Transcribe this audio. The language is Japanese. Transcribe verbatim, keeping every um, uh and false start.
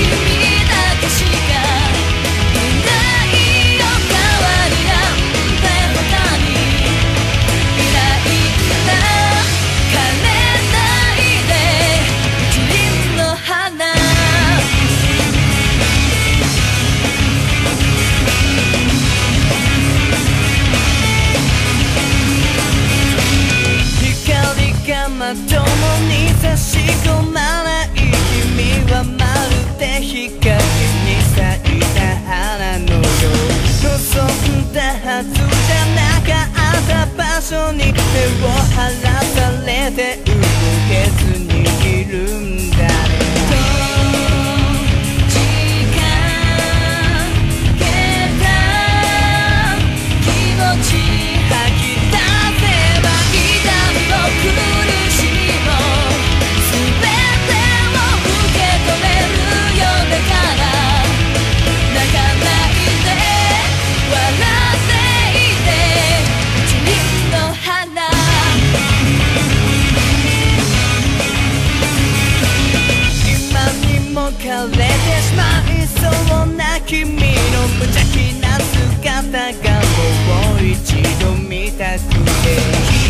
まともに差し込まない君はまるで日陰に咲いた花のよう望んだはずじゃなかった場所に手を離されて動けずにいるんだね枯れてしまいそうな君の無邪気な姿がもう一度見たくて